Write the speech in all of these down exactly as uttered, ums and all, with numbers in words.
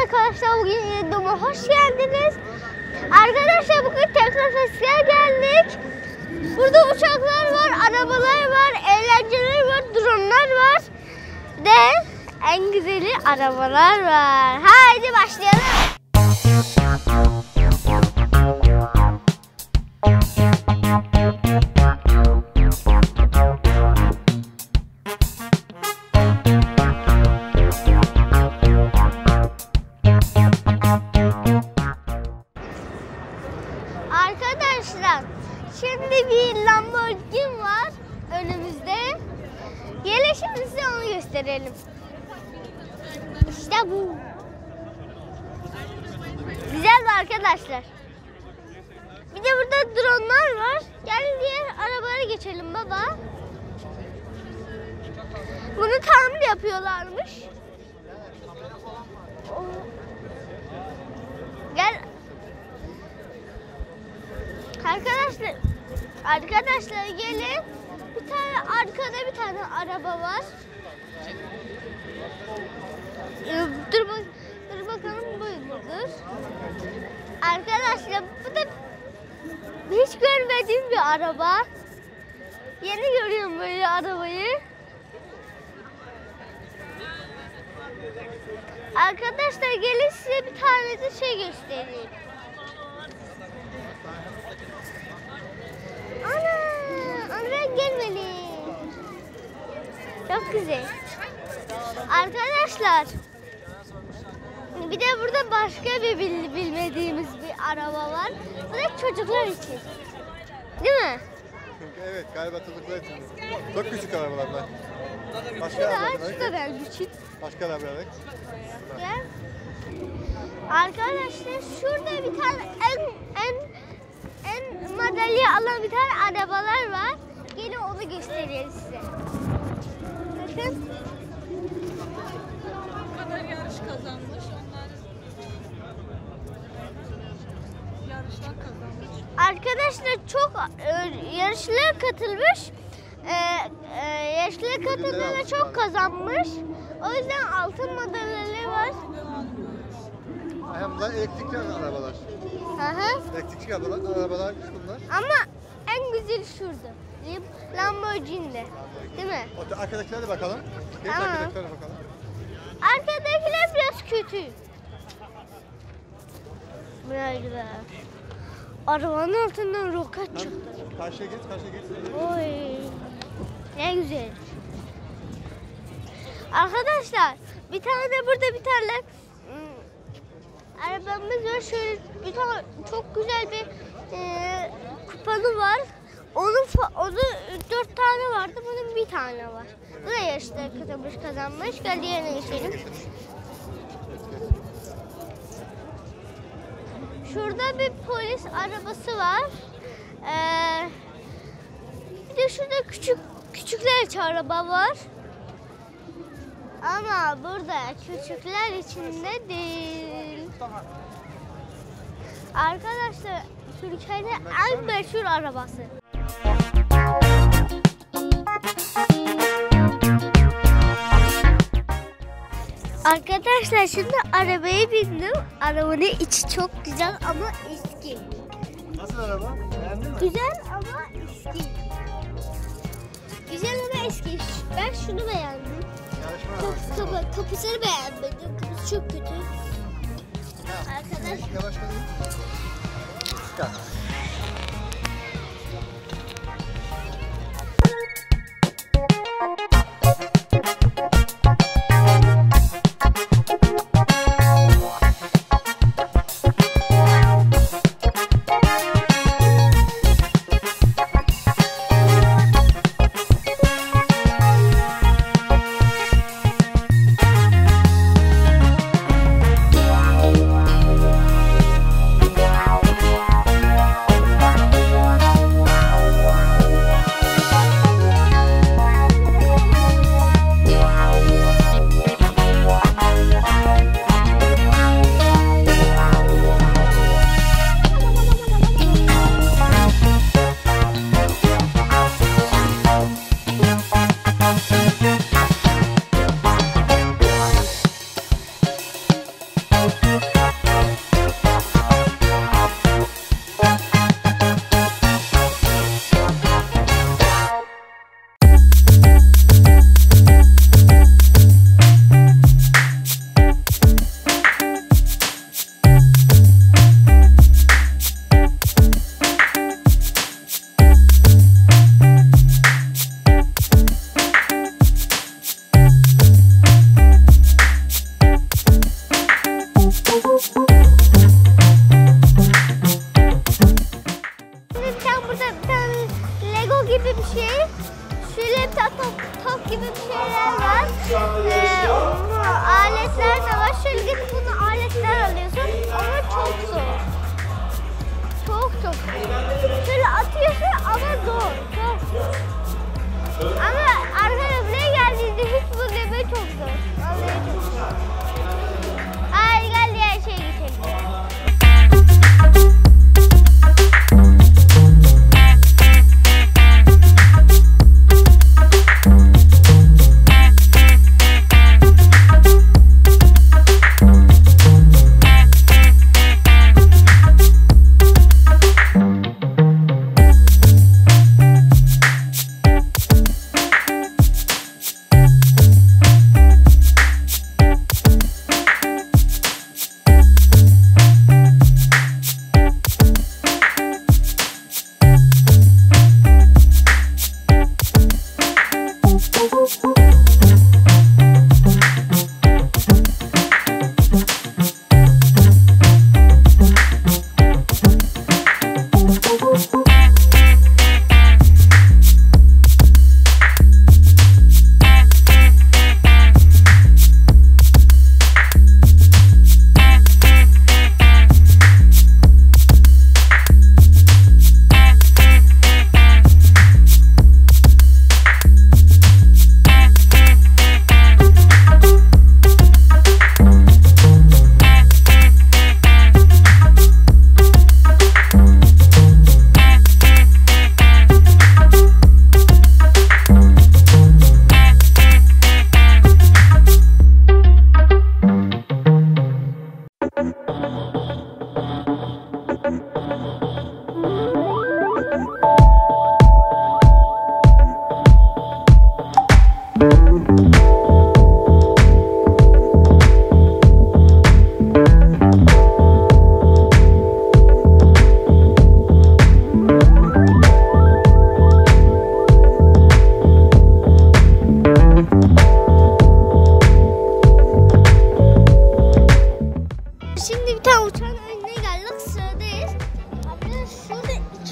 arkadaşlar, bugün Videomu hoş geldiniz. Arkadaşlar bugün Teknoloji'ye geldik. Burada uçaklar var, arabalar var, eğlenceler var, dronlar var. Ve en güzeli arabalar var. Haydi başlayalım. Arkadaşlar şimdi bir Lamborghini var önümüzde. Gelin şimdi size onu gösterelim. İşte bu. Güzel mi arkadaşlar? Bir de burada dronlar var. Gel diğer arabalara geçelim baba. Bunu tamir yapıyorlarmış. Gel. Arkadaşlar, arkadaşlar gelin. Bir tane arkada bir tane araba var. Ee, dur bak, dur bakalım bu mudur? Arkadaşlar bu da hiç görmediğim bir araba. Yeni görüyorum böyle arabayı. Arkadaşlar gelin size bir tane de şey göstereyim. Ana, oradan gelmeli. Çok güzel. Arkadaşlar, bir de burada başka bir bilmediğimiz bir araba var. Bu da çocuklar için. Değil mi? Evet, galiba çocuklar için. Çok küçük arabalar. Başka arabalar. Şu kadar küçük. Başka arabalar. Gel. Arkadaşlar şurada bir tane en en en madalya alan bir tane arabalar var. Gelin onu göstereyim size. Bakın. Bu kadar yarış kazanmış. Onlar yarışlar kazanmış. Arkadaşlar çok e, yarışlara katılmış. E, e, yarışlara katılımda çok kazanmış. O yüzden altın madalyaları var. Hem de elektrikli arabalar. Hı Elektrikli arabalar, arabalar bunlar. Ama en güzeli şurada. Lamborghini'de. Değil mi? O arkadakilere de bakalım. Geç Tamam. arkadakilere bakalım. Arkadakiler biraz kötü. Böyle. Arabanın altından roket çıktı. Karşıya geç, karşıya geç. Oy. Ne güzel. Arkadaşlar bir tane de burada bir tane ım, arabamız var. Şöyle bir tane çok güzel bir e, kupanı var. Onun onun dört tane vardı. Bunun bir tane var. Bu da yarışta katılmış, kazanmış. Gel diğerine geçelim. Şurada bir polis arabası var. Ee, bir de şurada küçük küçükler için araba var. Ama burada küçükler içinde değil. Arkadaşlar Türkiye'nin en meşhur arabası. Arkadaşlar şimdi arabaya bindim. Arabanın içi çok güzel ama eski. Nasıl araba? Beğendin mi? Güzel ama eski. Güzel ama eski. Ben şunu beğendim. Kap, kapı, kapısını beğenmedim. Kapısı çok kötü. Arkadaşlar. Yavaş kalın. Çıkar.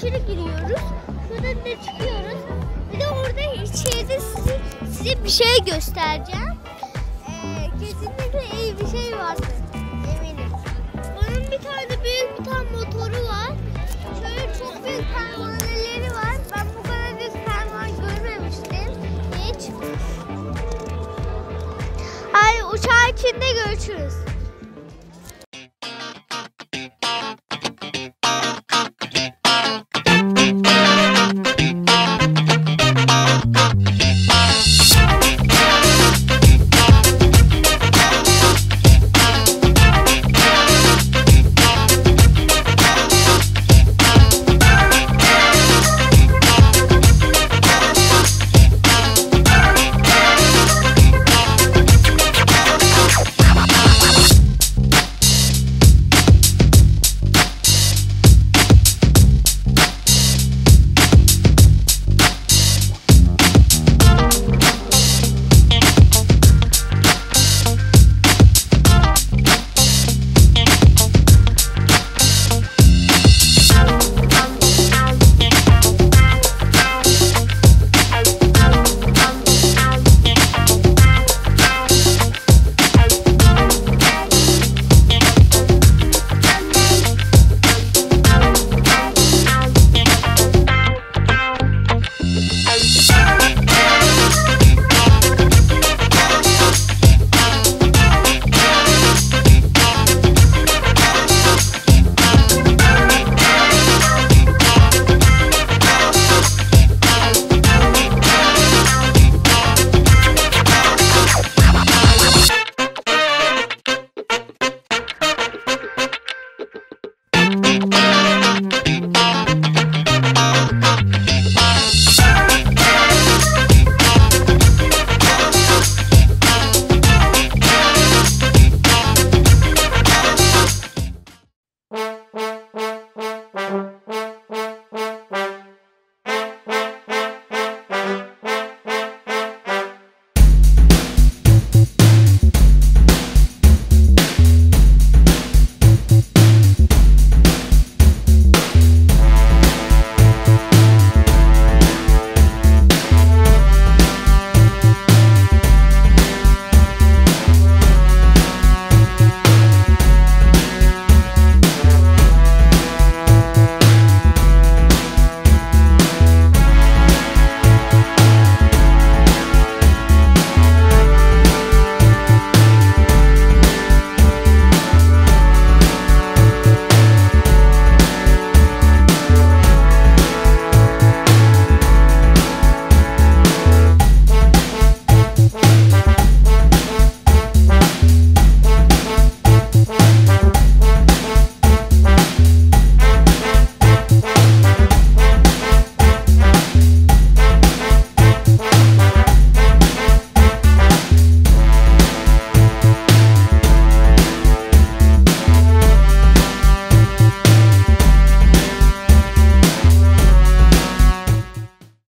içeri giriyoruz. Şuradan da çıkıyoruz. Bir de orada içeride size, size bir şey göstereceğim. Ee, kesinlikle iyi bir şey vardır. Eminim. Onun bir tane büyük bir tane motoru var. Şöyle çok büyük pervaneleri var. Ben bu kadar büyük pervane görmemiştim. Hiç. Hadi uçağın içinde görüşürüz.